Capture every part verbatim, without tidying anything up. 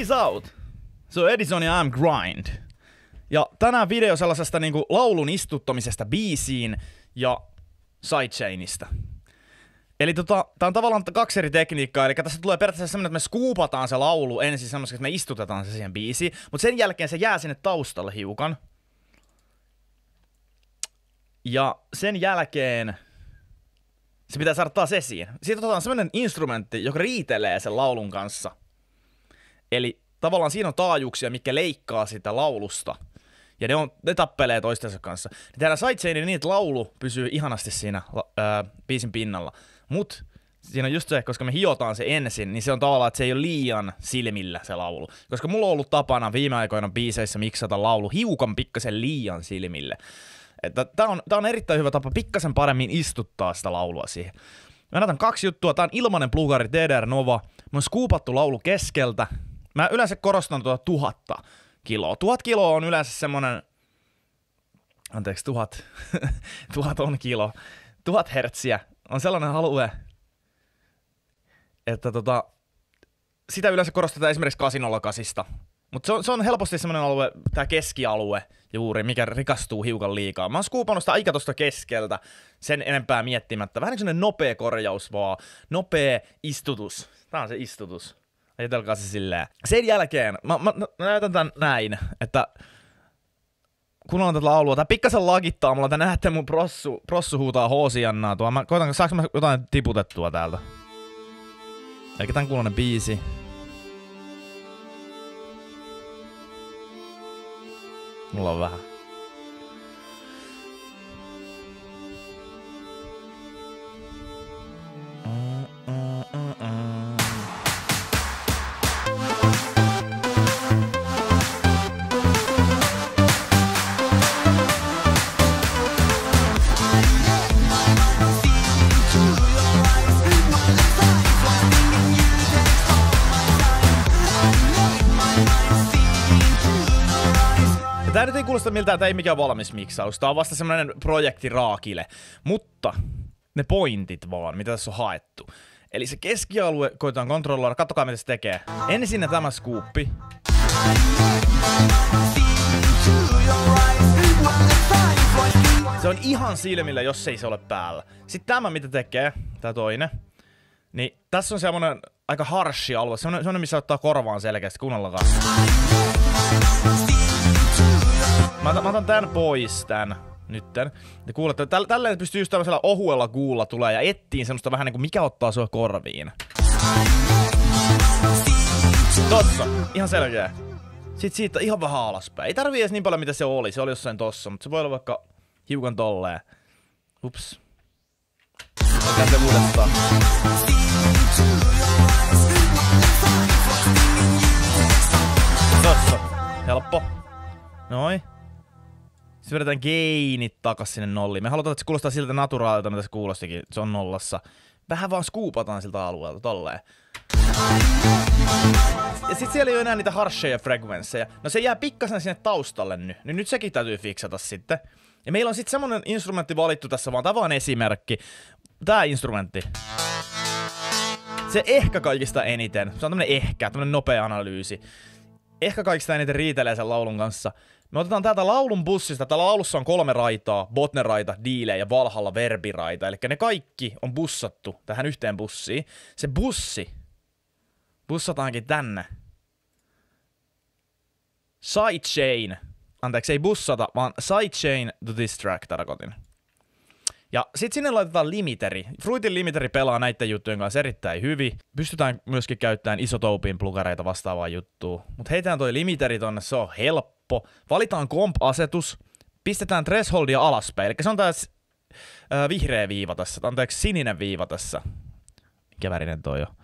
Peace out! Se on Edison ja I'm Grind. Ja tänään video sellaisesta niinku laulun istuttamisesta biisiin ja sidechainista. Eli tota, tää on tavallaan kaksi eri tekniikkaa, eli tässä tulee periaatteessa semmonen, että me skuupataan se laulu ensin semmoiseksi, että me istutetaan se siihen biisiin, mutta sen jälkeen se jää sinne taustalle hiukan. Ja sen jälkeen se pitää saada taas esiin. Siitä otetaan semmonen instrumentti, joka riitelee sen laulun kanssa. Eli tavallaan siinä on taajuuksia, mitkä leikkaa sitä laulusta. Ja ne, on, ne tappelee toistensa kanssa. Ne tehdään sidechainin niin, että laulu pysyy ihanasti siinä ää, biisin pinnalla. Mut siinä on just se, koska me hiotaan se ensin, niin se on tavallaan, että se ei ole liian silmillä se laulu. Koska mulla on ollut tapana viime aikoina biiseissä miksata laulu hiukan pikkasen liian silmille. Että tää on, tää on erittäin hyvä tapa pikkasen paremmin istuttaa sitä laulua siihen. Mä näytän kaksi juttua. Tää on ilmanen plugari T D R Nova. Mä on skuupattu laulu keskeltä. Mä yleensä korostan tuota tuhatta kiloa. Tuhat kiloa on yleensä semmonen... Anteeksi, tuhat. tuhat on kilo. Tuhat hertsiä on sellainen alue, että tota... Sitä yleensä korostetaan esimerkiksi kahdeksan nolla kahdeksan. Mutta se on, se on helposti semmonen alue, tää keskialue juuri, mikä rikastuu hiukan liikaa. Mä oon skuupannut sitä aika tosta keskeltä, sen enempää miettimättä. Vähän niin semmonen nopea korjaus vaan. Nopea istutus. Tää on se istutus. Ajatelkaa se silleen. Sen jälkeen, mä, mä, mä näytän tän näin, että kun on tätä laulua, tää pikkasen lagittaa mulla, te näette mun prossu, prossu huutaa hoosiannaa tuo. Mä koitan, saaks mä jotain tiputettua täältä? Eikä tän kuulonen biisi. Mulla on vähän. Tää nyt ei kuulosta miltään, tää ei mikään valmis miksaus. Tää on vasta semmonen projekti raakile. Mutta ne pointit vaan, mitä tässä on haettu. Eli se keskialue koitetaan kontrolloida. Kattokaa mitä se tekee. Ensin tämä skuuppi. Se on ihan silmillä, jos ei se ole päällä. Sitten tämä mitä tekee, tää toinen. Niin tässä on semmonen aika harshi alue. Semmonen, semmonen missä ottaa korvaan selkeästi. Kuunnellakaan. Mä otan, mä otan tän pois tän nytten. Ja kuulette, täl, tälleen pystyy just tämmöisellä ohuella kuulla tulee ja ettiin semmoista vähän niinku mikä ottaa sua korviin. Tossa, ihan selkeä. Sitten siitä ihan vähän alaspäin. Ei tarvii edes niin paljon mitä se oli, se oli jossain tossa, mutta se voi olla vaikka hiukan tolleen. Ups. Otetaan se uudestaan. Tossa, helppo. Noin. Sitten vedetään gainit takas sinne nolliin. Me halutaan, että se kuulostaa siltä naturaalilta, mitä se kuulostikin. Se on nollassa. Vähän vaan skuupataan siltä alueelta, tolleen. Ja sit siellä ei ole enää niitä harsheja frekvensseja. No se jää pikkasen sinne taustalle nyt. Niin nyt sekin täytyy fiksata sitten. Ja meillä on sit semmonen instrumentti valittu tässä vaan. Tää vaan esimerkki. Tää instrumentti. Se ehkä kaikista eniten. Se on tämmönen ehkä, tämmönen nopea analyysi. Ehkä kaikista eniten riitelee sen laulun kanssa. Me otetaan täältä laulun bussista. Täällä laulussa on kolme raitaa. Botner-raita, delay ja Valhalla verbiraita. Eli ne kaikki on bussattu tähän yhteen bussiin. Se bussi bussataankin tänne. Sidechain. Anteeksi, ei bussata, vaan sidechain to this track tarkoitin. Ja sit sinne laitetaan limiteri. Fruitin limiteri pelaa näiden juttujen kanssa erittäin hyvin. Pystytään myöskin käyttämään Isotopin plugareita vastaavaa juttua. Mut heitetään toi limiteri tonne, se on helppo. Valitaan comp-asetus. Pistetään thresholdia alaspäin. Eli se on tää äh, vihreä viiva tässä. Anteeksi, sininen viiva tässä. Mikä värinen toi on?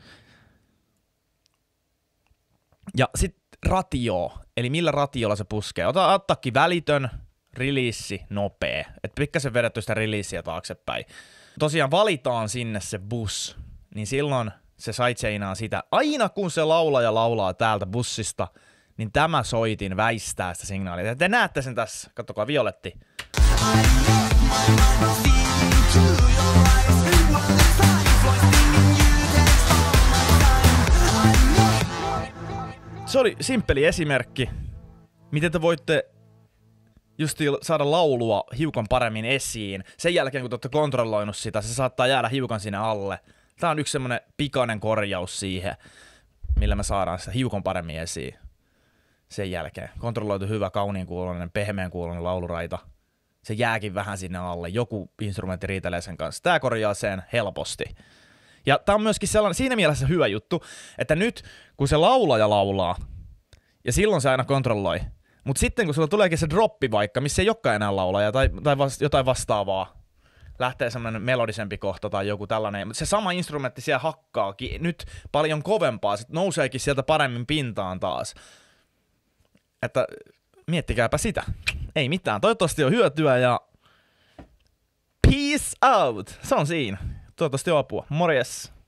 Ja sit ratio. Eli millä ratiolla se puskee. Ota attakki välitön. Release nopee. Et pikkasen vedetty sitä releasea taaksepäin. Tosiaan valitaan sinne se bus, niin silloin se sidechainaa sitä. Aina kun se laulaja laulaa täältä bussista, niin tämä soitin väistää sitä signaalia. Te näette sen tässä. Katsokaa, violetti. se oli simppeli esimerkki, miten te voitte just saada laulua hiukan paremmin esiin. Sen jälkeen, kun te olette kontrolloinut sitä, se saattaa jäädä hiukan sinne alle. Tää on yksi semmonen pikainen korjaus siihen, millä me saadaan sitä hiukan paremmin esiin. Sen jälkeen. Kontrolloitu hyvä, kauniin kuuloinen, pehmeän kuuloinen lauluraita. Se jääkin vähän sinne alle. Joku instrumentti riitelee sen kanssa. Tää korjaa sen helposti. Ja tää on myöskin sellainen, siinä mielessä hyvä juttu, että nyt kun se laulaja laulaa, ja silloin se aina kontrolloi, mutta sitten kun sulla tuleekin se droppi vaikka, missä ei olekaan enää laulaja tai, tai vasta, jotain vastaavaa, lähtee semmoinen melodisempi kohta tai joku tällainen, mutta se sama instrumentti siellä hakkaakin nyt paljon kovempaa, se nouseekin sieltä paremmin pintaan taas. Että miettikääpä sitä. Ei mitään, toivottavasti on hyötyä ja peace out! Se on siinä. Toivottavasti on apua. Morjes!